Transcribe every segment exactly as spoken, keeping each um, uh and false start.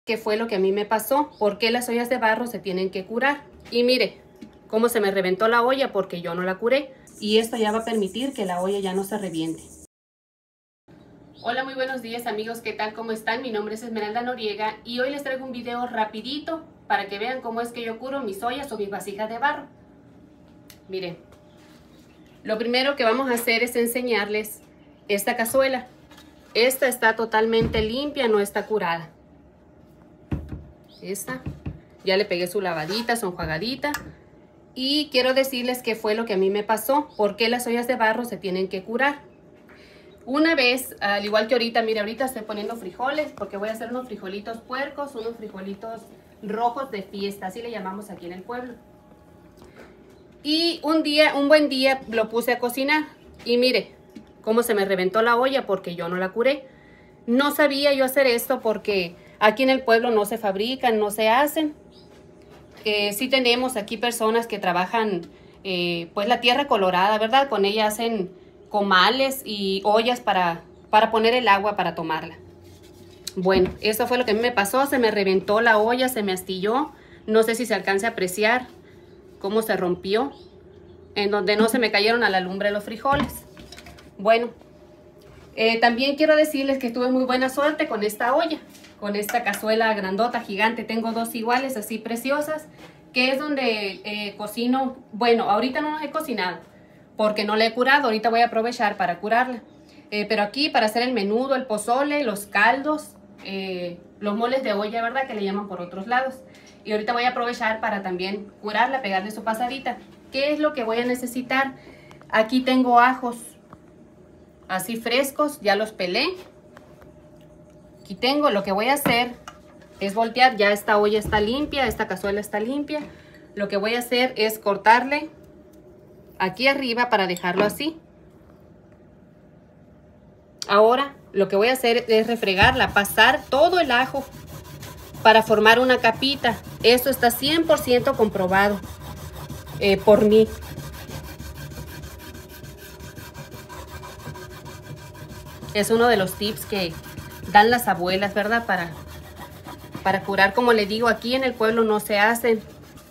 qué fue lo que a mí me pasó, por qué las ollas de barro se tienen que curar. Y mire cómo se me reventó la olla porque yo no la curé. Y esto ya va a permitir que la olla ya no se reviente. Hola, muy buenos días amigos, ¿qué tal? ¿Cómo están? Mi nombre es Esmeralda Noriega y hoy les traigo un video rapidito para que vean cómo es que yo curo mis ollas o mis vasijas de barro. Miren, lo primero que vamos a hacer es enseñarles esta cazuela. Esta está totalmente limpia, no está curada. Esta, ya le pegué su lavadita, su enjuagadita. Y quiero decirles qué fue lo que a mí me pasó, por qué las ollas de barro se tienen que curar. Una vez, al igual que ahorita, mire, ahorita estoy poniendo frijoles porque voy a hacer unos frijolitos puercos, unos frijolitos rojos de fiesta, así le llamamos aquí en el pueblo. Y un día, un buen día lo puse a cocinar y mire cómo se me reventó la olla porque yo no la curé. No sabía yo hacer esto porque aquí en el pueblo no se fabrican, no se hacen. Eh, sí tenemos aquí personas que trabajan eh, pues la tierra colorada, ¿verdad? Con ella hacen comales y ollas para, para poner el agua para tomarla. Bueno, eso fue lo que a mí me pasó. Se me reventó la olla, se me astilló. No sé si se alcanza a apreciar cómo se rompió, en donde no se me cayeron a la lumbre los frijoles. Bueno, eh, también quiero decirles que tuve muy buena suerte con esta olla, con esta cazuela grandota, gigante. Tengo dos iguales así preciosas, que es donde eh, cocino. Bueno, ahorita no las he cocinado porque no la he curado. Ahorita voy a aprovechar para curarla. Eh, pero aquí para hacer el menudo, el pozole, los caldos, eh, los moles de olla, ¿verdad? Que le llaman por otros lados. Y ahorita voy a aprovechar para también curarla, pegarle su pasadita. ¿Qué es lo que voy a necesitar? Aquí tengo ajos así frescos, ya los pelé. Aquí tengo, lo que voy a hacer es voltear. Ya esta olla está limpia, esta cazuela está limpia. Lo que voy a hacer es cortarle aquí arriba para dejarlo así. Ahora lo que voy a hacer es refregarla, pasar todo el ajo para formar una capita. Esto está cien por ciento comprobado eh, por mí. Es uno de los tips que dan las abuelas, ¿verdad? Para, para curar, como les digo, aquí en el pueblo no se hacen.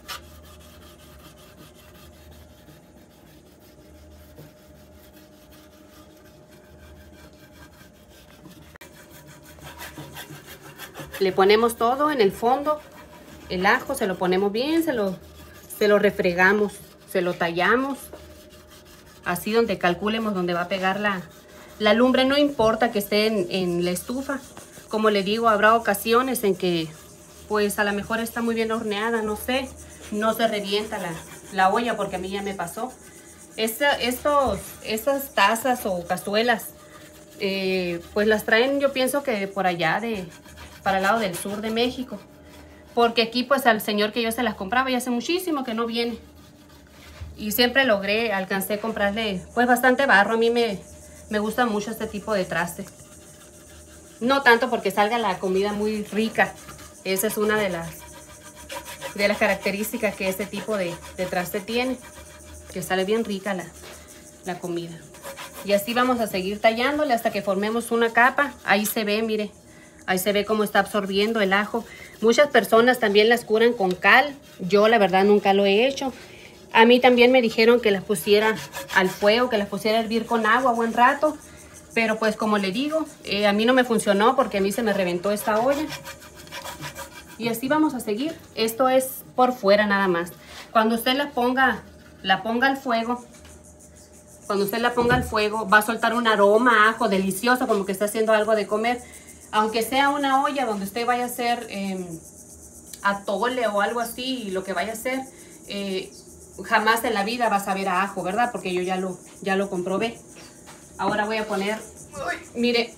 Le ponemos todo en el fondo, el ajo, se lo ponemos bien, se lo, se lo refregamos, se lo tallamos, así donde calculemos donde va a pegar la, la lumbre. No importa que esté en, en la estufa. Como le digo, habrá ocasiones en que pues a lo mejor está muy bien horneada, no sé, no se revienta la, la olla, porque a mí ya me pasó. Esta, estos, estas tazas o cazuelas, eh, pues las traen, yo pienso que por allá de... para el lado del sur de México, porque aquí pues al señor que yo se las compraba ya hace muchísimo que no viene, y siempre logré, alcancé a comprarle pues bastante barro. A mí me, me gusta mucho este tipo de traste, no tanto porque salga la comida muy rica, esa es una de las de las características que este tipo de, de traste tiene, que sale bien rica la, la comida. Y así vamos a seguir tallándole hasta que formemos una capa. Ahí se ve, mire, ahí se ve cómo está absorbiendo el ajo. Muchas personas también las curan con cal. Yo la verdad nunca lo he hecho. A mí también me dijeron que las pusiera al fuego, que las pusiera a hervir con agua buen rato. Pero pues como le digo, eh, a mí no me funcionó porque a mí se me reventó esta olla. Y así vamos a seguir. Esto es por fuera nada más. Cuando usted la ponga, la ponga al fuego, cuando usted la ponga al fuego, va a soltar un aroma a ajo delicioso, como que está haciendo algo de comer. Aunque sea una olla donde usted vaya a hacer eh, atole o algo así, y lo que vaya a hacer, eh, jamás en la vida va a saber a ajo, ¿verdad? Porque yo ya lo, ya lo comprobé. Ahora voy a poner, uy, mire,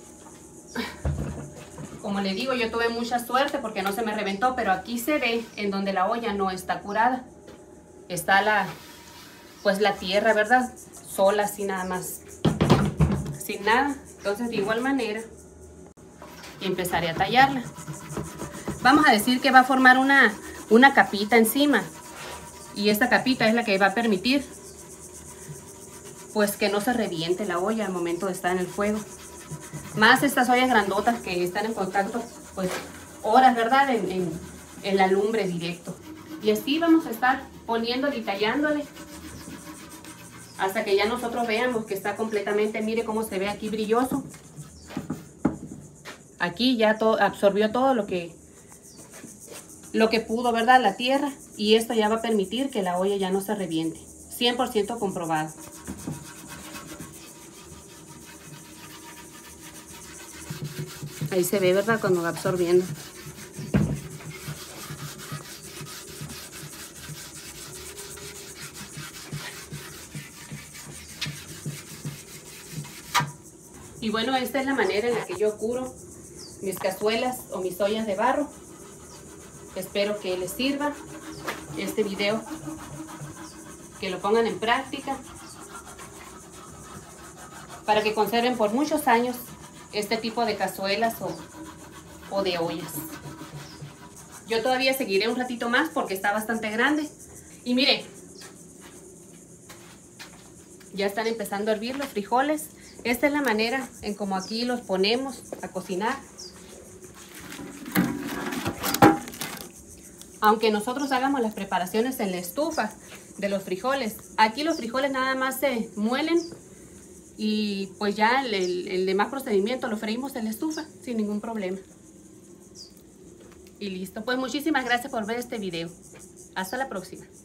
como le digo, yo tuve mucha suerte porque no se me reventó, pero aquí se ve en donde la olla no está curada. Está la, pues la tierra, ¿verdad? Sola, así nada más, sin nada. Entonces de igual manera y empezaré a tallarla. Vamos a decir que va a formar una, una capita encima, y esta capita es la que va a permitir pues que no se reviente la olla al momento de estar en el fuego. Más estas ollas grandotas que están en contacto pues horas, ¿verdad? En, en, en la lumbre directo. Y así vamos a estar poniéndole y tallándole hasta que ya nosotros veamos que está completamente, mire cómo se ve aquí brilloso. Aquí ya todo, absorbió todo lo que, lo que pudo, ¿verdad? La tierra. Y esto ya va a permitir que la olla ya no se reviente. cien por ciento comprobado. Ahí se ve, ¿verdad? Cuando va absorbiendo. Y bueno, esta es la manera en la que yo curo mis cazuelas o mis ollas de barro. Espero que les sirva este video, que lo pongan en práctica para que conserven por muchos años este tipo de cazuelas o, o de ollas. Yo todavía seguiré un ratito más porque está bastante grande. Y miren, ya están empezando a hervir los frijoles. Esta es la manera en como aquí los ponemos a cocinar. Aunque nosotros hagamos las preparaciones en la estufa de los frijoles, aquí los frijoles nada más se muelen y pues ya el, el, el demás procedimiento lo freímos en la estufa sin ningún problema. Y listo. Pues muchísimas gracias por ver este video. Hasta la próxima.